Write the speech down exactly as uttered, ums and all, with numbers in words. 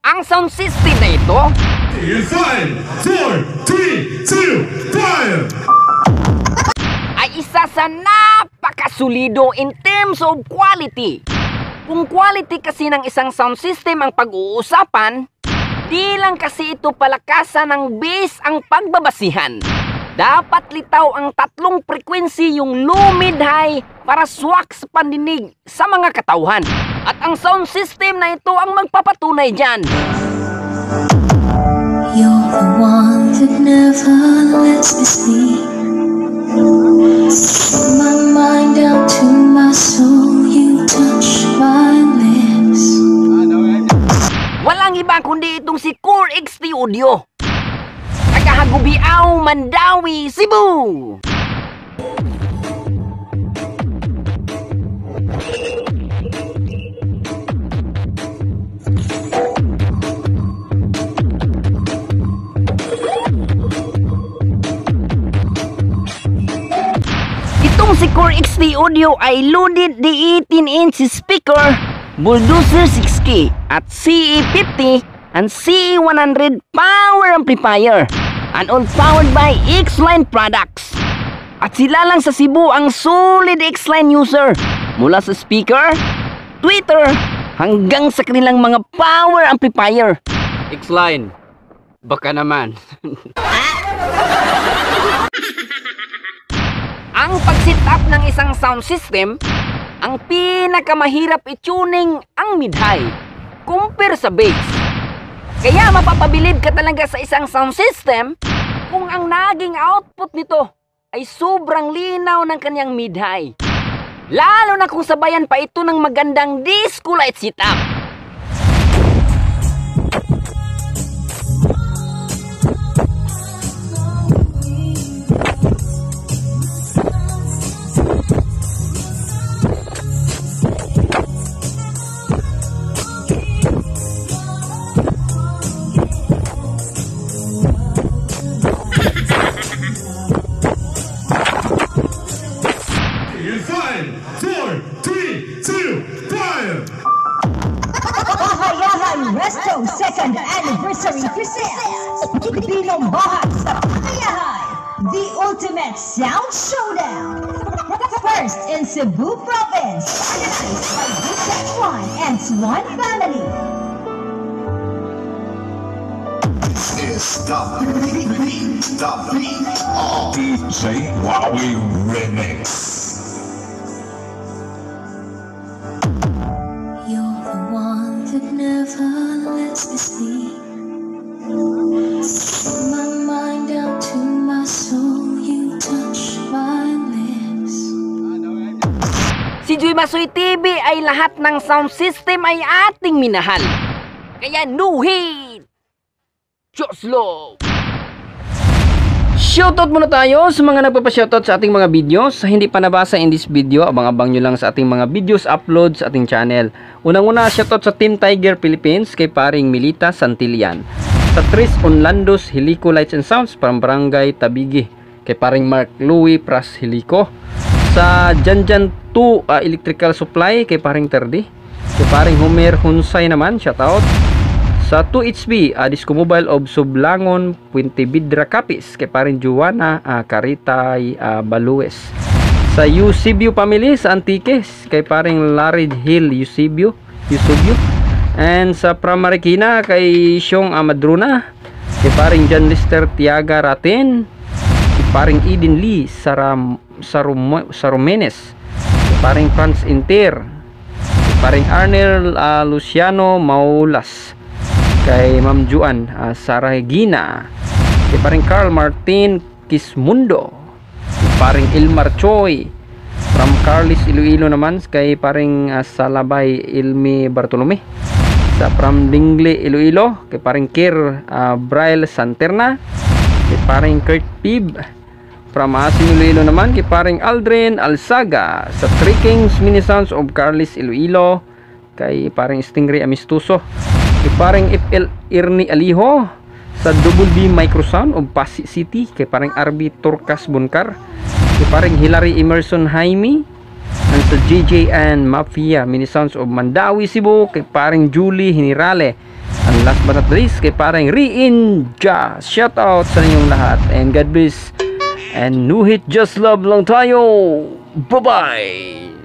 Ang sound system na ito in five, four, three, two, one ay isa sa napakasulido in terms of quality. Kung quality kasi ng isang sound system ang pag-uusapan, di lang kasi ito palakasan ng bass ang pagbabasihan. Dapat litaw ang tatlong frequency, yung low, mid, high, para swak sa pandinig sa mga katauhan. At ang sound system na ito ang magpapatunay dyan. You're the one that never lets me sleep. My mind down to my soul, you touch my lips. Walang iba kundi itong si Core X T Audio. Tagahagubiaw, Mandawi, Cebu. Itong si Core X T Audio ay loaded di eighteen inch speaker, Bulldozer six K at C E fifty and C E one hundred power amplifier, and all powered by X-Line products. At sila lang sa Cebu ang solid X-Line user, mula sa speaker, tweeter, hanggang sa kanilang mga power amplifier. X-Line, baka naman. Ang pag-set up ng isang sound system, ang pinakamahirap i-tuning ang mid-high compare sa bass. Kaya mapapabilib ka talaga sa isang sound system kung ang naging output nito ay sobrang linaw ng kanyang mid-high. Lalo na kung sabayan pa ito ng magandang disco light setup. Resto second anniversary presents Binong Bahag sa Kayahay, the ultimate sound showdown. First in Cebu province, organized by Bukak Swan and Swan family. It's the beat, the beat, D J Wowie Remix. You're the one that never lets me sleep. My mind down to my soul, you touch my lips. Si Joy Masoy T V ay lahat ng sound system ay ating minahal. Kaya no hate, just love. Shoutout muna tayo sa mga nagpapa-shoutout sa ating mga videos. Sa hindi pa nabasa in this video, abang-abang nyo lang sa ating mga videos upload sa ating channel. Unang-una, shoutout sa Team Tiger Philippines kay paring Milita Santillan. Sa Tris Onlandos Helico Lights and Sounds, parang Barangay Tabigi kay paring Mark Louie Pras Helico. Sa Janjan two uh, Electrical Supply kay paring Terdi. Kay paring Homer Hunsay naman, shoutout. Sa two H B, uh, Disco Mobile of Sublangon, Puente Vidra Capiz, kay parin Juana uh, Caritay uh, Balues. Sa Eusebio Family sa Antiques, kay paring Larry Hill Eusebio, Eusebio. And sa Pramarikina, kay Siong Amadruna, kay paring John Lister Tiaga Raten, kay paring Eden Lee Saram, Sarum, Sarumenes, kay paring Franz Inter, kay paring Arnel uh, Luciano Maulas, kay Ma'am Juan uh, Saragina, kay paring Carl Martin Kismundo, kay paring Ilmar Choi, from Carlis Iloilo naman kay paring uh, Salabay Ilmi Bartolome. Sa from Dingle Iloilo kay paring Kir uh, Braille Santerna, kay paring Kurt Pib. From Asin Iloilo naman kay paring Aldrin Alsaga. Sa Three Kings Mini Sounds of Carlis Iloilo kay paring Stingray Amistuso, kay paring F L Irni Aliho. Sa Double B Microsound of Pasig City kay paring R B Turcas Bunkar, kay paring Hilary Emerson Jaime. And sa J J and Mafia Mini Sounds of Mandawi Cebu kay paring Julie Hinirale. And And last but not least, kay parang Re-Inja. Shoutout sa inyong lahat. And God bless. And no hit, just love lang tayo. Bye-bye!